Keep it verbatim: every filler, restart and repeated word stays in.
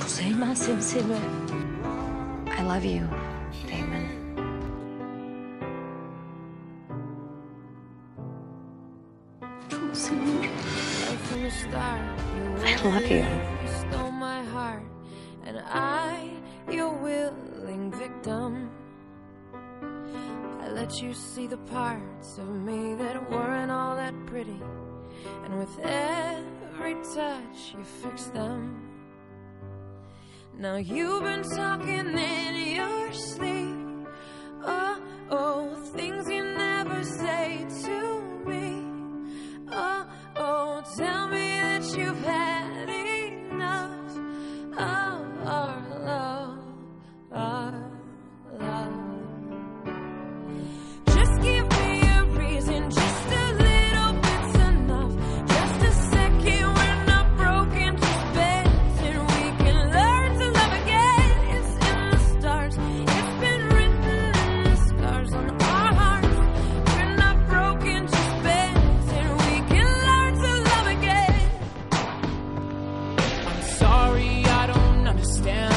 Kuzey Cemre. I love you, Damon. Çok seviyorum. I love you. You stole my heart, and I, your willing victim. I let you see the parts of me that weren't all that pretty, and with every touch you fixed them. Now you've been talking in your sleep. Oh, oh, things you never say to me. Oh, oh, tell me that you've had enough of our love, our love. Just give me a reason, just a little bit's enough. Just a second, we're not broken, just bends, and we can learn to love again. It's in the stars, it's been written in the scars on our hearts. We're not broken, just bends, and we can learn to love again. I'm sorry, I don't understand